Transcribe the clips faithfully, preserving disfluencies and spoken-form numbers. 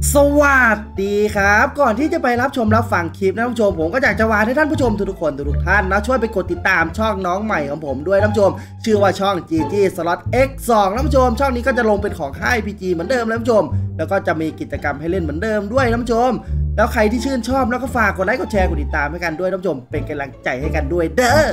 สวัสดีครับก่อนที่จะไปรับชมรับฟังคลิปนะท่านผู้ชมผมก็อยากจะวานให้ท่านผู้ชมทุกๆคนทุกท่านนะช่วยไปกดติดตามช่องน้องใหม่ของผมด้วยท่านผู้ชมชื่อว่าช่อง จี จี Slot เอ็กซ์ สอง ท่านผู้ชมช่องนี้ก็จะลงเป็นของค่าย พี จี เหมือนเดิมท่านผู้ชมแล้วก็จะมีกิจกรรมให้เล่นเหมือนเดิมด้วยท่านผู้ชมแล้วใครที่ชื่นชอบแล้วก็ฝากกดไลค์กดแชร์กดติดตามให้กันด้วยท่านผู้ชมเป็นกำลังใจให้กันด้วยเด้อ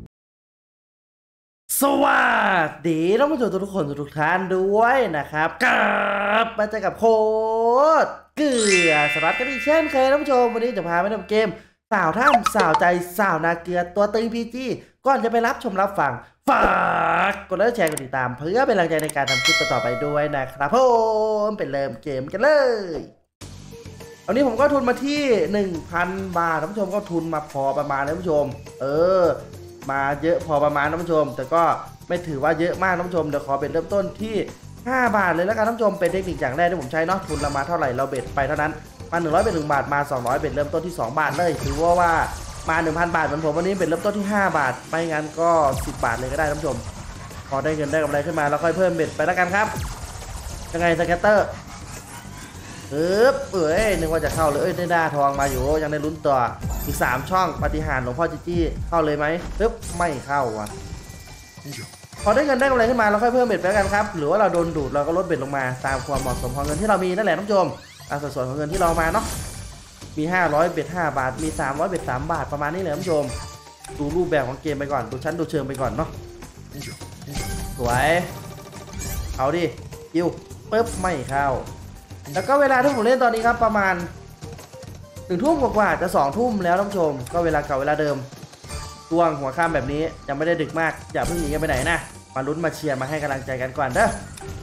สวัสดีท่านผู้ชมทุกคนทุกท่านด้วยนะครับกลับมาเจอกับโค้ดเกลือสลัดกันอีกเช่นเคยท่านผู้ชมวันนี้จะพาไปทำเกมสาวถ้ำสาวใจสาวนาเกลือตัวตึง พี จี ก่อนจะไปรับชมรับฟังฝากกดไลค์แชร์กดติดตามเพื่อเป็นกำลังใจในการทำคลิปต่อไปด้วยนะครับผมเป็นเริ่มเกมกันเลยวันนี้ผมก็ทุนมาที่ หนึ่งพัน บาทท่านผู้ชมก็ทุนมาพอประมาณท่านผู้ชมเออมาเยอะพอประมาณท่านผู้ชมแต่ก็ไม่ถือว่าเยอะมากท่านผู้ชมเดี๋ยวขอเป็นเริ่มต้นที่ห้าบาทเลยแล้วกันท่านผู้ชมเป็นเทคนิคอย่างแรกที่ผมใช้เนาะทุนเรามาเท่าไหร่เราเบ็ดไปเท่านั้นมาหนึ่งร้อยเป็นหนึ่งบาทมาสองร้อยเบ็ดเริ่มต้นที่สองบาทเลยถือว่าว่ามา หนึ่งพัน บาทเหมือนผมวันนี้เบ็ดเริ่มต้นที่ห้าบาทไม่งั้นก็สิบบาทเลยก็ได้ท่านผู้ชมพอได้เงินได้กำไรขึ้นมาแล้วค่อยเพิ่มเบ็ดไปแล้วกันครับยังไงสแกตเตอร์ปึ๊บเอ้ยนึกว่าจะเข้าเลยเอ้ยได้ดาทองมาอยู่ยังได้ลุ้นต่ออีกสามช่องปาฏิหาริย์หลวงพ่อจิจี้เข้าเลยไหมปึ๊บไม่เข้าว่ะพอได้เงินได้กำไรขึ้นมาเราค่อยเพิ่มเบ็ดไปกันครับหรือว่าเราโดนดูดเราก็ลดเบ็ดลงมาตามความเหมาะสมของเงินที่เรามีนั่นแหละท่านผู้ชมตามสัดส่วนของเงินที่เรามาเนาะมีห้าร้อยเบ็ดห้าบาทมีสามร้อยเบ็ดสามบาทประมาณนี้เลยท่านผู้ชมดูรูปแบบของเกมไปก่อนดูชั้นดูเชิงไปก่อนเนาะสวยเอาดิคิวปึ๊บไม่เข้าแล้วก็เวลาที่ผมเล่นตอนนี้ครับประมาณหนึ่งทุ่มกว่าจะสองทุ่มแล้วท่านผู้ชมก็เวลาเก่าเวลาเดิมช่วงหัวค่ำแบบนี้ยังไม่ได้ดึกมากอย่าเพิ่งหนีกันไปไหนนะมาลุ้นมาเชียร์มาให้กำลังใจกันก่อนเด้อ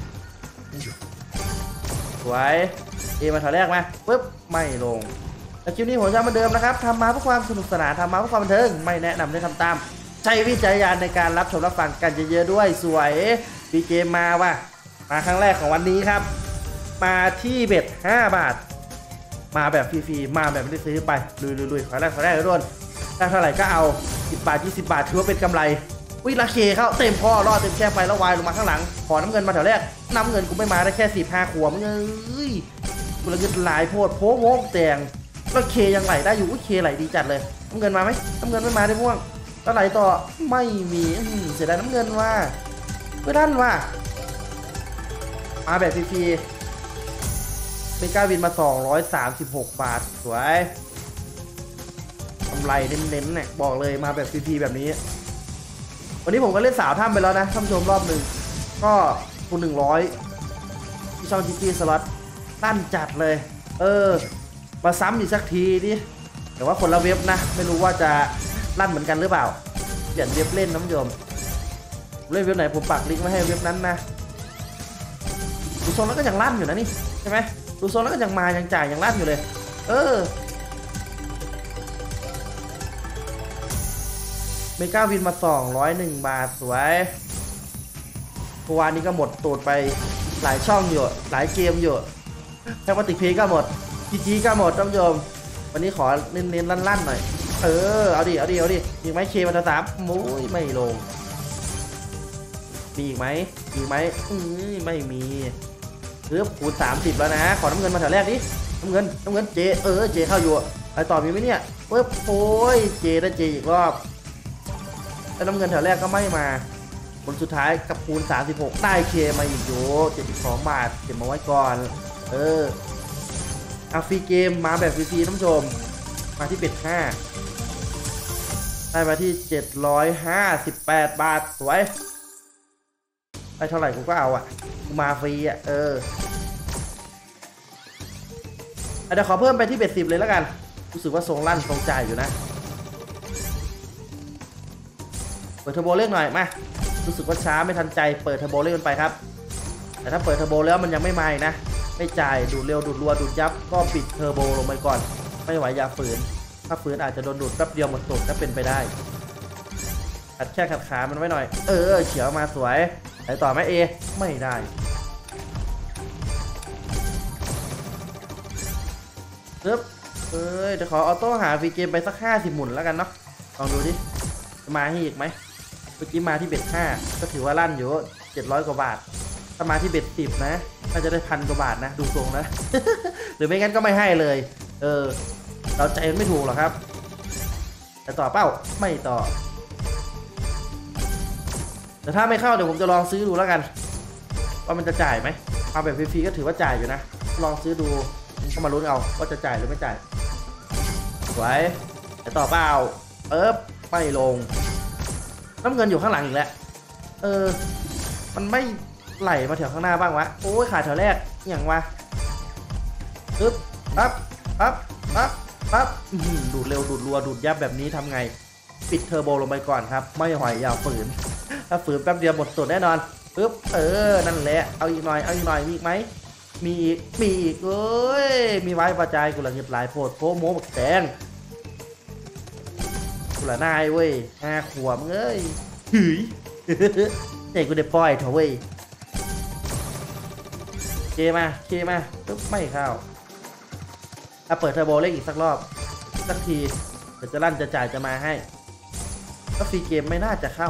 สวยเอมาถอยแรกมาปึ๊บไม่ลงแล้วคลิปนี้ผมจะเหมือนเดิมนะครับทำมาเพื่อความสนุกสนานทำมาเพื่อความบันเทิงไม่แนะนำให้ทำตามใช้วิจารณญาณในการรับชมรับฟังกันเยอะๆด้วยสวยมีเกมมาว่ะมาครั้งแรกของวันนี้ครับมาที่เบ็ดห้าบาทมาแบบฟรีๆมาแบบไม่ได้ซื้อไปลุยๆๆขอแรกขอแรกทุกคนได้เท่าไหร่ก็เอาสิบบาทยี่สิบบาทถือว่าเป็นกำไรวิลาเคเข้าเต็มพ่อรอดเต็มแค่ไฟแล้ววายลงมาข้างหลังขอน้ำเงินมาแถวแรกน้ำเงินกูไม่มาได้แค่สิบห้าขวบมึงเอ้ยกูละเงินหลายโพดโพโมกแตงแล้วเคยังไหลได้อยู่เคไหลดีจัดเลยน้ำเงินมาไหมน้ำเงินไม่มาได้ม่วงแล้วไหลต่อไม่มีเสียดายน้ำเงินว่าเพื่อนท่านว่ามาแบบฟรีๆเป็นก้าวินมาสองร้อยสามสิบหกบาทสวยกำไรเน้นๆเนี่ยบอกเลยมาแบบฟรีๆแบบนี้วันนี้ผมก็เล่นสาวถ้ำไปแล้วนะท่านผู้ชมรอบหนึ่งก็คูณหนึ่งร้อยที่ช่อง จี จี Slot ตั้นจัดเลยเออมาซ้ำอีกสักทีดิแต่ว่าคนละเว็บนะไม่รู้ว่าจะลั่นเหมือนกันหรือเปล่าเปลี่ยนเว็บเล่นท่านผู้ชมเล่นเว็บไหนผมปักลิงก์มาให้เว็บนั้นนะดูโซนแล้วก็ยังลั่นอยู่นะนี่ใช่ไหมดูโซนแล้วก็ยังมายังจ่ายยังลั่นอยู่เลยเออเมกาวินมาสองร้อยหนึ่งบาทสวยเมื่อวานนี้ก็หมดตูดไปหลายช่องอยู่หลายเกมอยู่แท็กมาติกเพย์ก็หมดจีจีก็หมดท่านผู้ชมวันนี้ขอเน้นๆลั่นๆหน่อยเออเอาดิเอาดิเอาดิมีไหมเคมาสามมุ้ยไม่ลงมีอีกไหมมีไหมอืมไม่มีเกือบคูณสามสิบแล้วนะขอน้ำเงินมาแถวแรกดิน้ำเงินน้ำเงินเจเออเจเข้าอยู่ไปต่อมีไหมเนี่ยปึ๊บโอ้ยเจได้เจอีกรอบแล้วน้ำเงินแถวแรกก็ไม่มาผลสุดท้ายกับคูณสามสิบหกได้เคมาอีกอยู่เจ็ดสิบสองบาทเก็บมาไว้ก่อนเอออาฟรีเกมมาแบบฟรีๆท่านผู้ชมมาที่เป็ดห้าได้มาที่เจ็ดร้อยห้าสิบแปดบาทสวยได้เท่าไหร่กูก็เอาอ่ะมาฟรีอ่ะเออเดี๋ยวขอเพิ่มไปที่เบ็ดสิบเลยแล้วกันรู้สึกว่าทรงลั่นทรงจ่ายอยู่นะเปิดเทอร์โบเร่งหน่อยมารู้สึกว่าช้าไม่ทันใจเปิดเทอร์โบเร่งไปครับแต่ถ้าเปิดเทอร์โบแล้วมันยังไม่มาอีกนะไม่จ่ายดูดเร็วดูดรัวดูดยับก็ปิดเทอร์โบลงไปก่อนไม่ไหวอย่าฝืนถ้าฝืนอาจจะโดนดูดแป๊บเดียวหมดตูดก็เป็นไปได้ขัดแค่ขัดขามันไว้หน่อยเออเฉียวมาสวยไหนต่อไหมเอไม่ได้ปึ๊บเอ้ยเดี๋ยวขอออโต้หาฟรีเกมไปสักห้าสิบหมุนแล้วกันเนาะลองดูดิจะมาให้อีกไหมเมื่อกี้มาที่เบ็ดห้าก็ถือว่าลั่นอยู่เจ็ดร้อยกว่าบาทถ้ามาที่เบ็ดสิบนะน่าจะได้พันกว่าบาทนะดูทรงนะเลรือไม่งั้นก็ไม่ให้เลยเออเราใจไม่ถูกหรอกครับแต่ต่อเป้าไม่ต่อแต่ถ้าไม่เข้าเดี๋ยวผมจะลองซื้อดูแล้วกันว่ามันจะจ่ายไหมเอาแบบฟรีๆก็ถือว่าจ่ายอยู่นะลองซื้อดูก็มาลุ้นเอาว่าจะจ่ายหรือไม่จ่ายสวยแต่ต่อเป้าเอ๊บไม่ลงน้ำเงินอยู่ข้างหลังอีกแล้วเออมันไม่ไหลมาแถวข้างหน้าบ้างวะโอ้ยขาดแถวแรกอย่างวะปึ๊บปั๊บปั๊บปั๊บปั๊บดูดเร็วดูดรัวดูดยับแบบนี้ทำไงปิดเทอร์โบลงไปก่อนครับไม่หอยยาวฝืนถ้าฝืนแป๊บเดียวหมดสุดแน่นอนปึ๊บเออนั่นแหละเอาอีกหน่อยเอาอีกหน่อยมีอีกไหมมีอีกมีอีกเอ้ยมีไว้ประจายกูละเงียบหลายโพดโพโมบักแดงกูละนายเว้ยห้าขวบเอ้ยหืยเด็กกูได้ปล่อยเถอะเว้ยเคมาเคมาปึ๊บไม่เข้าถ้าเปิดเทอร์โบเล่นอีกสักรอบสักทีเดี๋ยวจะลั่นจะจ่ายจะมาให้ก็ฟรีเกมไม่น่าจะเข้า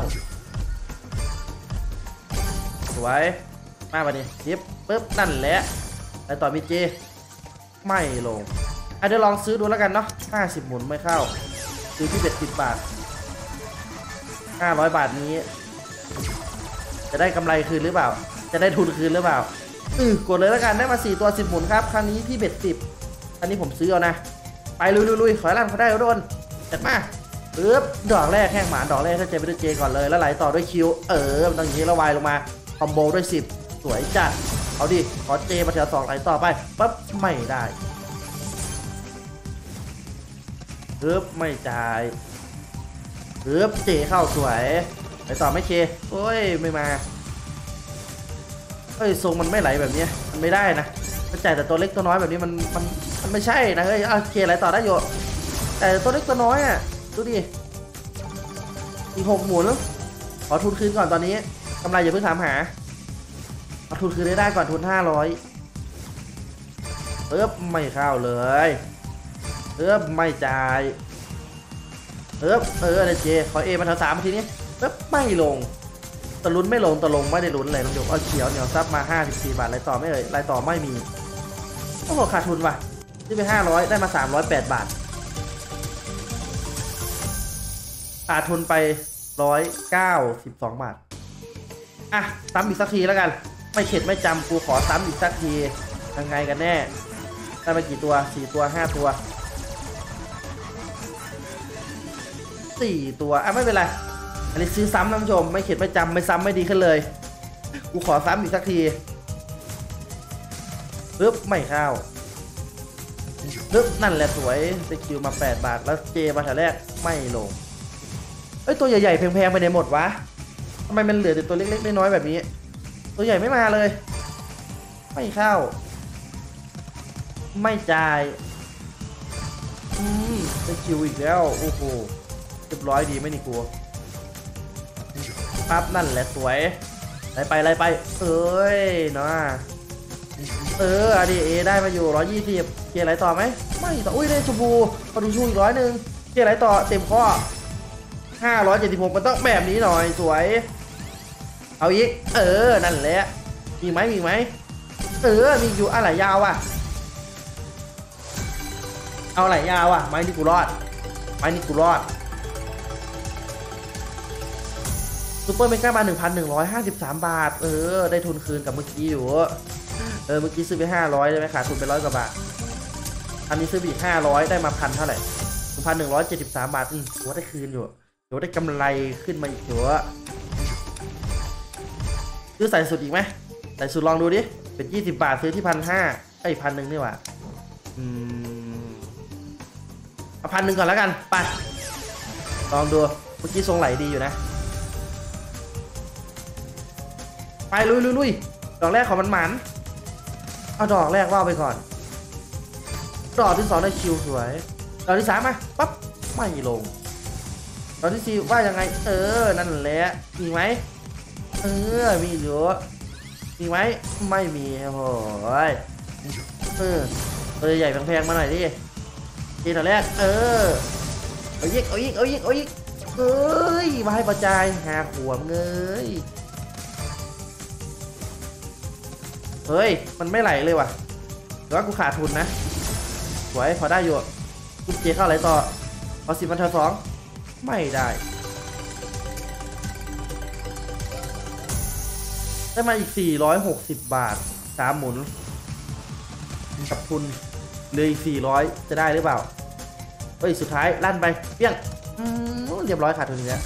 สวยมาไปดิยิบปึ๊บนั่นแหละไปต่อมีเจไม่ลงอ่ะเดี๋ยวลองซื้อดูแล้วกันเนาะห้าสิบหมุนไม่เข้าซื้อที่เบ็ดสิบบาทห้าร้อยบาทนี้จะได้กำไรคืนหรือเปล่าจะได้ทุนคืนหรือเปล่าอือกดเลยแล้วกันได้มาสี่ตัวสิบหมุนครับครั้งนี้ที่เบ็ดสิบอันนี้ผมซื้อเอานะไปลุยๆๆขอให้ลั่นเขาได้โดนจัดมาปึ๊บดอกแรกแห้งหมาดอกแรกถ้าเจไปด้วยเจก่อนเลยแล้วไหลต่อด้วยคิวเออมันต้องอย่างนี้แล้ววายลงมาคอมโบด้วยสิบสวยจัดเอาดิขอเจมาแถวสองไหลต่อไปปั๊บไม่ได้ปึ๊บไม่จ่ายปึ๊บเจเข้าสวยไหลต่อไม่เคโอ้ยไม่มาเฮ้ยทรงมันไม่ไหลแบบนี้มันไม่ได้นะมันจ่ายแต่ตัวเล็กตัวน้อยแบบนี้มันมันมันไม่ใช่นะเฮ้ยเอาเคไหลต่อได้อยู่แต่ตัวเล็กตัวน้อยอ่ะดูดิอีกหกหมุนขอทุนคืนก่อนตอนนี้กำไรอย่าเพิ่งถามหาเอาทุนคืนได้ได้ก่อนทุนห้าร้อยเอ๊บไม่เข้าเลยเอ๊บไม่จ่ายเอ๊บเออเดเจขอเอมาแถวสามทีนี้เอ๊บไม่ลงตะลุ้นไม่ลงตะลงไม่ได้ลุ้นเลยน้องโยกเอาเขียวเหนียวซับมาห้าสิบสี่บาทไรต่อไม่เอ่ยไรต่อไม่มีโอ้โหขาดทุนว่ะที่ไปห้าร้อยได้มาสามร้อยแปดบาทขาดทุนไปร้อยเก้าสิบสองบาทอ่ะซ้ำอีกสักทีแล้วกันไม่เข็ดไม่จำกูขอซ้ำอีกสักทียังไงกันแน่ได้ไปกี่ตัวสี่ตัวห้าตัวสี่ตัวอ่ะไม่เป็นไรอันนี้ซื้อซ้ำท่านผู้ชมไม่เข็ดไม่จำไม่ซ้ำไม่ดีขึ้นเลยกูขอซ้ำอีกสักทีปึ๊บไม่เข้าปึ๊บนั่นแหละสวยสกิลมาแปดบาทแล้วเจมาแถวแรกไม่ลงเอ้ยตัวใหญ่ๆแพงๆไปไหนหมดวะทำไมมันเหลือแต่ตัวเล็กๆน้อยๆแบบนี้ตัวใหญ่ไม่มาเลยไม่เข้าไม่จ่ายอืมสกิลอีกแล้วโอ้โหเรียบร้อยดีไหมนี่กูปั๊บนั่นแหละสวยไล่ไปไล่ไปเอ้ยนะเอออดีเอได้มาอยู่ร้อยยี่สิบเกียร์ไหลต่อไหมไม่ต่ออุ้ยได้ชมพูพอดูชูอีกร้อยหนึ่งเกียร์ไหลต่อเต็มข้อห้าร้อยเจ็ดสิบหกมันต้องแบบนี้หน่อยสวยเอาอีกเออนั่นแหละมีไหมมีไหมเออมีอยู่อะไรยาวอ่ะเอาอะไรยาวอ่ะไม้นี่กูรอดไม้นี่กูรอดซูเปอร์เมกามา หนึ่งพันหนึ่งร้อยห้าสิบสาม บาทเออได้ทุนคืนกับเมื่อกี้อยู่เออเมื่อกี้ซื้อไปห้าร้อยได้ไหมขาดทุนไปร้อยกว่าบาทอันนี้ซื้อไปอีกห้าร้อยได้มาพันเท่าไหร่ หนึ่งพันหนึ่งร้อยเจ็ดสิบสาม บาทอืมถือว่าได้คืนอยู่ถือว่าได้กำไรขึ้นมาอีกเยอะซื้อใส่สุดอีกไหมใส่สุดลองดูดิเป็นยี่สิบบาทซื้อที่พันห้าไอ้พันหนึ่งนี่หว่าอืมเอาพันหนึ่งก่อนแล้วกันไปลองดูเมื่อกี้ทรงไหลดีอยู่นะไปลุยลุยลุยดอกแรกของมันหมันเอาดอกแรกว่าไปก่อนดอกที่สองได้คิวสวยดอกที่สามมาปั๊บไม่ลงดอกที่สี่ว่ายังไงเออนั่นแหละมีไหมเออมีเยอะมีไหมไม่มีโอ้ยเออตัวใหญ่แพงๆมาหน่อยดิทีดอกแรกเออเอายิกเอายิกเอายิกเอายิกเอ้ยมาให้ประจายหาหัวเงยเฮ้ยมันไม่ไหลเลยว่ะแต่ว่ากูขาดทุนนะสวยพอได้อยู่กูเจเข้าอะไรต่อเอาสิบมันเท่าสองไม่ได้ได้มาอีกสี่ร้อยหกสิบบาทสามหมุนกับทุนเหลืออีกสี่ร้อยจะได้หรือเปล่าเฮ้ยสุดท้ายลั่นไปเปี้ยงเรียบร้อยขาดทุนแล้ว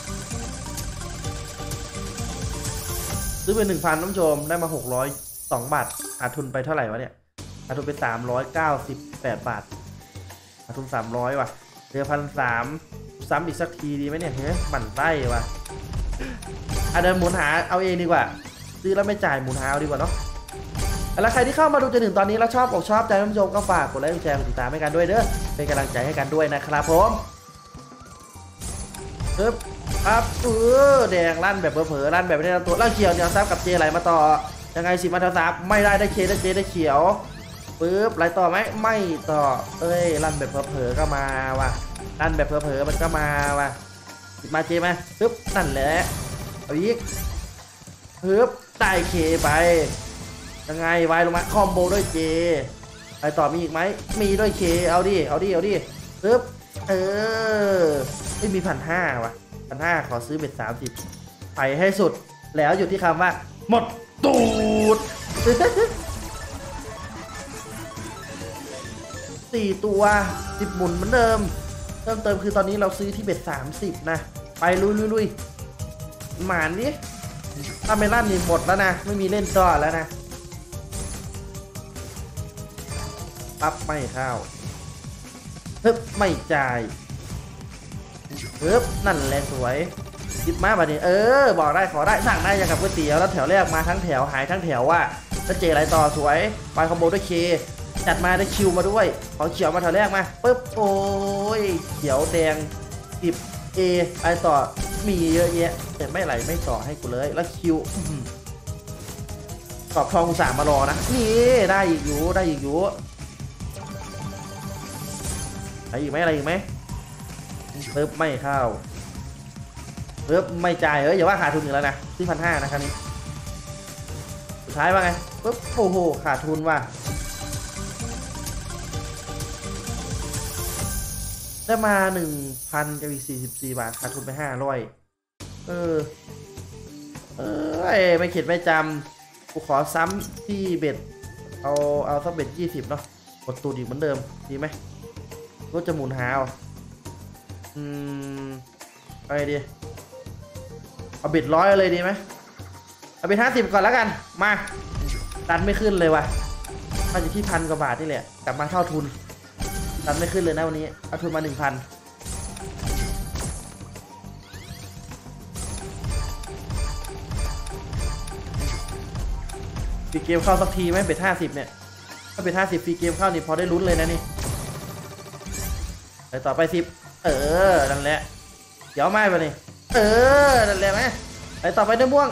ซื้อไปหนึ่งพันน้ำชมได้มาหกร้อยสองบาทขาดทุนไปเท่าไหร่วะเนี่ยขาดทุนไปสามร้อยเก้าสิบแปดบาทขาดทุนสามร้อยว่ะเหลือพันสามซ้ำอีกสักทีดีไหมเนี่ยเฮ้ยหมั่นไส้ว่ะอ่ะเดินหมุนหาเอาเองดีกว่าซื้อแล้วไม่จ่ายหมุนหาเอาดีกว่าเนาะแล้วใครที่เข้ามาดูจนถึงตอนนี้แล้วชอบอกชอบใจท่านผู้ชมก็ฝากกดไลค์กดแชร์กดติดตามให้กันด้วยเด้อเป็นกำลังใจให้กันด้วยนะครับผมปึ๊บปั๊บเออแดงลั่นแบบเผลอๆลั่นแบบไม่ได้ตัวแล้วเขียวเนี่ยซับกับเจไหลมาต่อยังไงสิมาทาซับไม่ได้ได้เคได้เจได้เขียวปึ๊บไหลต่อไหมไม่ต่อเอ้ยลั่นแบบเผลอๆก็มาว่ะลั่นแบบเผลอๆมันก็มาว่ะมาเจมาปึ๊บนั่นแหละเอาอีกปึ๊บได้เคไปยังไงวายลงมาคอมโบด้วยเจไปต่อมีอีกไหมมีด้วยเคเอาดิเอาดิเอาดิปึ๊บเออไม่มีพันห้าว่ะพันห้าขอซื้อเบ็ดสามสิบไปให้สุดแล้วอยู่ที่คำว่าหมดตูดสี่ตัวสิบหมุนเหมือนเดิมเพิ่มเติมคือตอนนี้เราซื้อที่เบ็ดสามสิบนะไปลุยลุยลุยหมานดิถ้าไม่ลั่นนี่หมดแล้วนะไม่มีเล่นต่อแล้วนะปั๊บไม่เข้าฮึบไม่จ่ายฮึบนั่นแหละสวยจิบมาแบบนี้เออบอกได้ขอได้สั่งได้อย่างกับก๋วยเตี๋ยวแล้วแถวแรกมาทั้งแถวหายทั้งแถวว่าแล้วเจอะไรต่อสวยไปคอมโบด้วยเคจัดมาได้คิวมาด้วยขอเขียวมาแถวแรกมาปึ๊บโอ้ยเขียวแดงสิบเอไปต่อมีเยอะแยะแต่ไม่ไหลไม่ต่อให้กูเลยแล้วคิวกรอบทองสามมารอนะนี่ได้อีกอยู่ได้อีกอยู่อะไรอีกไหมอะไรอีกไหมปึ๊บไม่เข้าปึ๊บไม่จ่ายเอ้ยอย่าว่าขาดทุนอีกแล้วนะที่พันห้านะครับนี้สุดท้ายว่าไงปึ๊บโอ้โหขาดทุนว่ะได้มาหนึ่งพันกับอีกสี่สิบสี่บาทขาดทุนไปห้าร้อยเออเออไม่เข็ดไม่จำกูขอซ้ำที่เบ็ดเอาเอาสักเบ็ดยี่สิบเนาะกดตูดอีกเหมือนเดิมดีไหมก็จะหมุนหาเอาอืมอะไรดีเอาเบ็ดร้อยเลยดีไหมเอาเบ็ดห้าสิบก่อนแล้วกันมาดันไม่ขึ้นเลยว่ะมาอยู่ที่พันกว่าบาทนี่แหละกลับมาเท่าทุนดันไม่ขึ้นเลยนะวันนี้เอาทุนมาหนึ่งพันฟรีเกมเข้าสักทีไหมเบ็ดห้าสิบเนี่ยถ้าเบ็ดห้าสิบฟรีเกมเข้านี่พอได้ลุ้นเลยนะนี่ไปต่อไปสิบเออนั่นแหละเดี๋ยวไม่ไปนี่เออนั่นแหละไหมไปต่อไปด้วยม่วง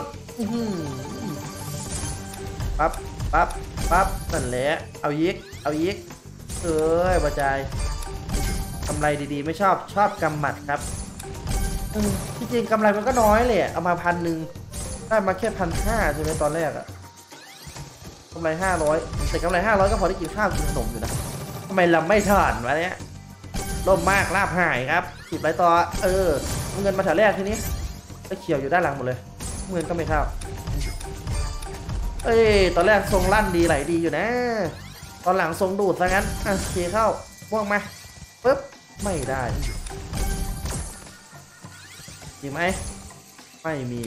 ปั๊บปั๊บปั๊บนั่นแหละเอายิกเอายิกเอ้ยบาจายกำไรดีๆไม่ชอบชอบกำหมัดครับที่จริงกำไรมันก็น้อยเลยเอามาพันหนึ่งได้มาแค่พันห้าใช่ไหมตอนแรกอะกำไรห้าร้อยแต่กำไรห้าร้อยก็พอได้กินข้าวกินขนมอยู่นะทำไมเราไม่ถอนวะเนี้ยล่มมากลาบหายครับสิบไรต่อเออเงินมาแถวแรกทีนี้ก็เขียวอยู่ด้านหลังหมดเลยเงินก็ไม่เข้าเอ้ยตอนแรกทรงลั่นดีไหลดีอยู่นะตอนหลังทรงดูดซะงั้นอ่ะเคเข้าม่วงมาปึ๊บไม่ได้จริงไหมไม่มี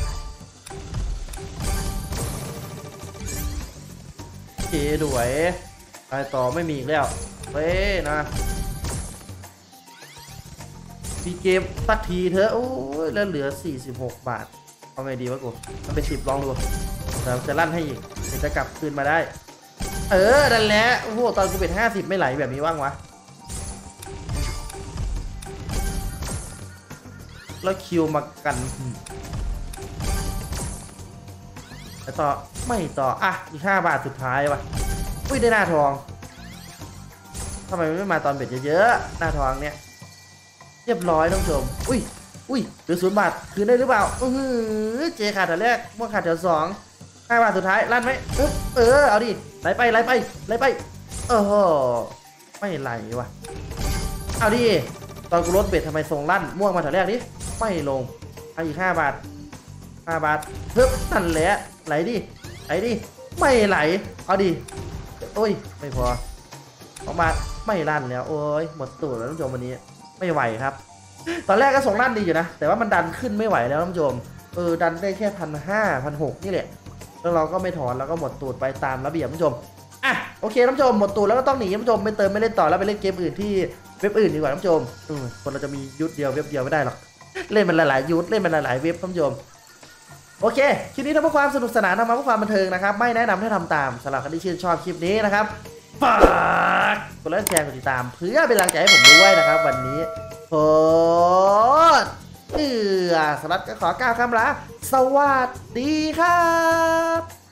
เคด้วยไปต่อไม่มีอีกแล้วเว้ยนะมีเกมสักทีเถอะโอ้ยแล้วเหลือสี่สิบหกบาทเอาไงดีวะกูมันเป็นสิบลองดูเราจะลั่นให้อีกจะกลับคืนมาได้เออนั่นแหละโอ้โหตอนกูเป็นห้าสิบไม่ไหลแบบนี้ว่างวะแล้วคิวมากันแต่ต่อไม่ต่ออ่ะอีกห้าบาทสุดท้ายวะอุ้ยได้หน้าทองทำไมไม่มาตอนเบ็ดเยอะๆหน้าทองเนี่ยเรียบร้อยท่านผู้ชมอุ้ยอุ้ยเหลือศูนย์บาทคืนได้หรือเปล่าอือเจขาดแถวแรกม่วงขาดแถวสองห้าบาทสุดท้ายลั่นไหมอึ๊บเออเอาดิไหลไปไหลไปไหลไปเออไม่ไหลวะเอาดิตอนกูลดเบ็ดทำไมทรงลั่นม่วงมาแถวแรกดิไม่ลงเอาอีกห้าบาทห้าบาทเพิ่มนั่นแหละไหลดิไหลดิไม่ไหลเอาดิโอ้ยไม่พอออกมาไม่ลั่นแล้วโอ้ยหมดตูดแล้วท่านผู้ชมวันนี้ไม่ไหวครับตอนแรกก็ส่งลั่นดีอยู่นะแต่ว่ามันดันขึ้นไม่ไหวแล้วท่านผู้ชมเออดันได้แค่พันห้าพันหกนี่แหละแล้วเราก็ไม่ถอนแล้วก็หมดตูดไปตามระเบียบท่านผู้ชมอ่ะโอเคท่านผู้ชมหมดตูดแล้วก็ต้องหนีท่านผู้ชมไม่เติมไม่เล่นต่อแล้วไปเล่นเกมอื่นที่เว็บอื่นดีกว่าท่านผู้ชมเออคนเราจะมียุทธเดียวเว็บเดียวไม่ได้หรอกเล่นมันหลายๆยุทธเล่นมันหลายๆเว็บท่านผู้ชมโอเคคลิปนี้ทำเพื่อความสนุกสนานทำมาเพื่อความบันเทิงนะครับไม่แนะนำให้ทำตามสำหรับคนที่ชื่นชอบคลิปนี้นะครับฝากกดไลค์แชร์กดติดตามเพื่อเป็นกำลังใจให้ผมด้วยนะครับวันนี้โอ้เอือสำหรับก็ขอกล่าวคำลาสวัสดีครับ